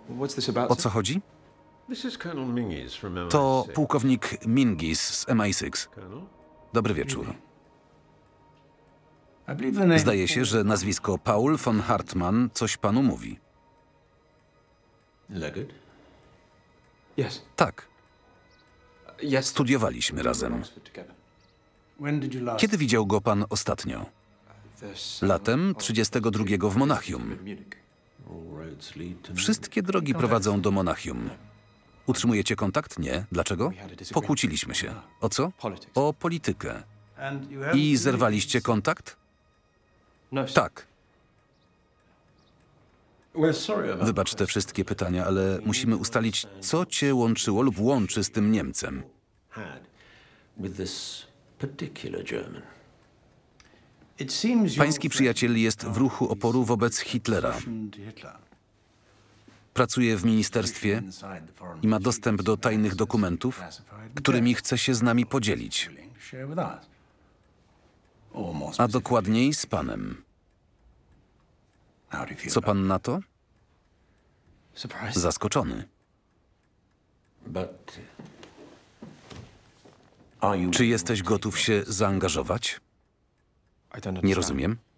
O co chodzi? To pułkownik Mingis z MI6. Dobry wieczór. Zdaje się, że nazwisko Paul von Hartmann coś panu mówi. Tak. Studiowaliśmy razem. Kiedy widział go pan ostatnio? Latem 32 w Monachium. Wszystkie drogi prowadzą do Monachium. Utrzymujecie kontakt? Nie. Dlaczego? Pokłóciliśmy się. O co? O politykę. I zerwaliście kontakt? Tak. Wybacz te wszystkie pytania, ale musimy ustalić, co cię łączyło lub łączy z tym Niemcem. Pański przyjaciel jest w ruchu oporu wobec Hitlera. Pracuje w ministerstwie i ma dostęp do tajnych dokumentów, którymi chce się z nami podzielić. A dokładniej z panem. Co pan na to? Zaskoczony. Czy jesteś gotów się zaangażować? Nie rozumiem.